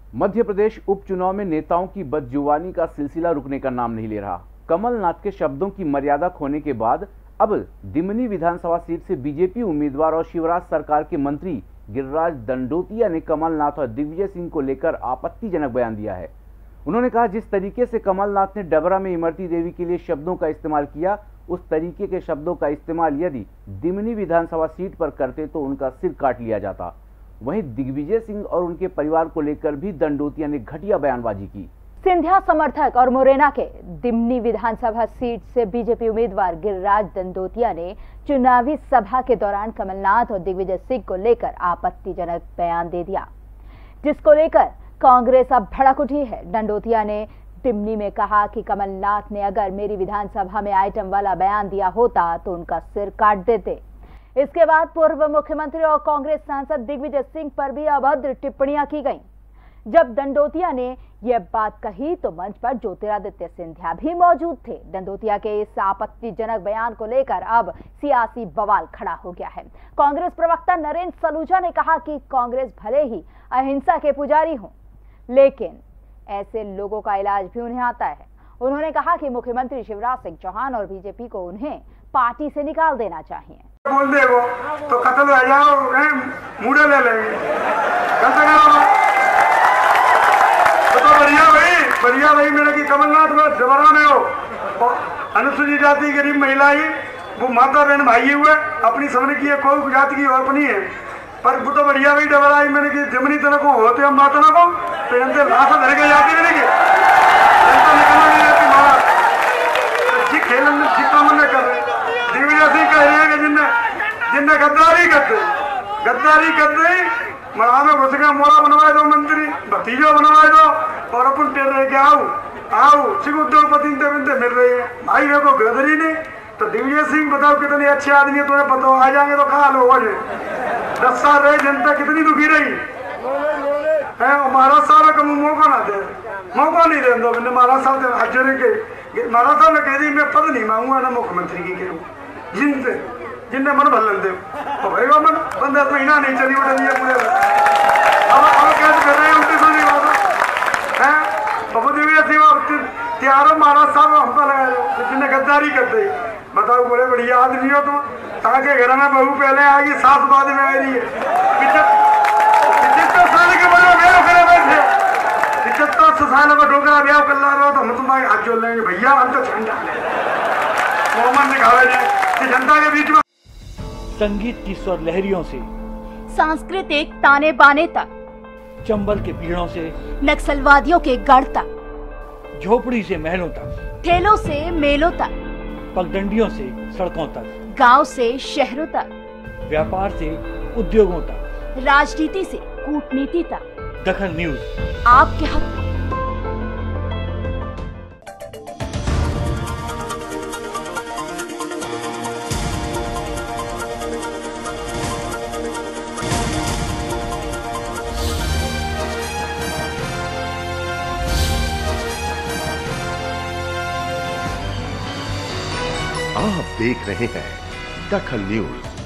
मध्य प्रदेश उपचुनाव में नेताओं की बदजुबानी का सिलसिला रुकने का नाम नहीं ले रहा। कमलनाथ के शब्दों की मर्यादा खोने के बाद अब दिमनी विधानसभा सीट से बीजेपी उम्मीदवार और शिवराज सरकार के मंत्री गिरिराज दंडोतिया ने कमलनाथ और दिग्विजय सिंह को लेकर आपत्तिजनक बयान दिया है। उन्होंने कहा, जिस तरीके से कमलनाथ ने डबरा में इमरती देवी के लिए शब्दों का इस्तेमाल किया, उस तरीके के शब्दों का इस्तेमाल यदि दिमनी विधानसभा सीट पर करते तो उनका सिर काट लिया जाता। वहीं दिग्विजय सिंह और उनके परिवार को लेकर भी दंडोतिया ने घटिया बयानबाजी की। सिंधिया समर्थक और मुरैना के दिमनी विधानसभा सीट से बीजेपी उम्मीदवार गिरिराज दंडोतिया ने चुनावी सभा के दौरान कमलनाथ और दिग्विजय सिंह को लेकर आपत्तिजनक बयान दे दिया, जिसको लेकर कांग्रेस अब भड़क उठी है। दंडोतिया ने दिमनी में कहा कि कमलनाथ ने अगर मेरी विधानसभा में आइटम वाला बयान दिया होता तो उनका सिर काट देते। इसके बाद पूर्व मुख्यमंत्री और कांग्रेस सांसद दिग्विजय सिंह पर भी अभद्र टिप्पणियां की गईं। जब दंडोतिया ने यह बात कही तो मंच पर ज्योतिरादित्य सिंधिया भी मौजूद थे। दंडोतिया के इस आपत्तिजनक बयान को लेकर अब सियासी बवाल खड़ा हो गया है। कांग्रेस प्रवक्ता नरेंद्र सलूजा ने कहा कि कांग्रेस भले ही अहिंसा के पुजारी हों, लेकिन ऐसे लोगों का इलाज भी उन्हें आता है। उन्होंने कहा कि मुख्यमंत्री शिवराज सिंह चौहान और बीजेपी को उन्हें पार्टी से निकाल देना चाहिए। बोल दे वो तो कत्ल हो जाओ, मुड़े ले लेंगे। तो बढ़िया भाई मेरे की कमलनाथ में जबरा में हो अनुसूचित जाति गरीब महिला ही वो माता बहन भाई हुए अपनी समझ की कोई जाति की और नहीं है, पर वो तो बढ़िया भाई डबरा ही मैंने की जमनी तना को होते हम माता ना को तो इनसे लाशा धर के जाती है कि निकलना नहीं जाती महाराज जी खेलन में जितना मन कर रहे दिग्विजय सिंह कह रहे हैं कि जिनने गद्दारी कर दी मरा में घुस गया मोरा बनवाए दो, मंत्री भतीजो बनवाए दो और अपन टेर रहे आओ सिख उद्योगपति मिल रही है भाई मेरे को गदरी नहीं। तो दिग्विजय सिंह बताओ कितने अच्छे आदमी है, तुम्हें पता आ जाएंगे तो खा लो। 10 साल रहे जनता कितनी दुखी रही है। महाराज साहब का मौका ना दे, मौका नहीं दे दो। मैंने महाराज साहब के महाराज साहब ने कह दी मैं पद नहीं मांगूंगा ना मुख्यमंत्री की कहूँ जिनने मन भलन दे तो भाई मन 15 महीना नहीं चली उठा दिया पूरे अब क्या कर रहे हैं उनकी सुनी बात है। बहुत त्यारो महाराज साहब हम तो लगाए जिनने गद्दारी कर दी। बताओ बड़े बढ़िया आदमी हो तुम, ताकि घर में बहू पहले आएगी सास बाद में आ रही है। 75 साल के बड़े ब्याह करे बैठे 75 साल में डोकरा ब्याह कर ला रहे हो तो हम तुम्हारे हाथ जोड़ लेंगे भैया, हम तो झंडा मोहम्मद निकाले जाए जनता के बीच में। संगीत की स्वर लहरियों से सांस्कृतिक ताने बाने तक, चंबल के पीड़ों से नक्सलवादियों के गढ़ तक, झोपड़ी से महलों तक, ठेलों से मेलों तक, पगडंडियों से सड़कों तक, गांव से शहरों तक, व्यापार से उद्योगों तक, राजनीति से कूटनीति तक, दखल न्यूज आपके हक में। आप देख रहे हैं दखल न्यूज।